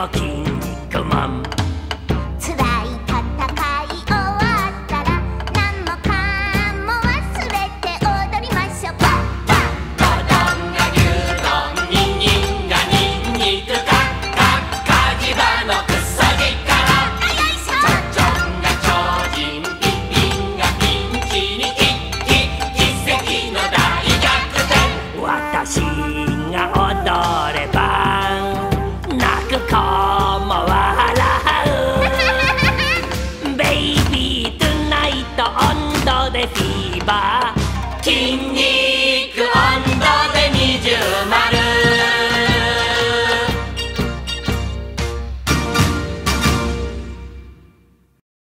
とキックマン。 辛い戦い終わったら何もかも忘れて踊りましょう。パンパン。 うどんが牛丼、ニンニンがニンニク、カッカッカジバのクソ力。 よいしょ。 チョンが超人、ピピンがピンチにキッキッ、奇跡の大逆転。 私が踊れば泣く子も笑う。ベイビートゥナイト温度でフィーバー。 筋肉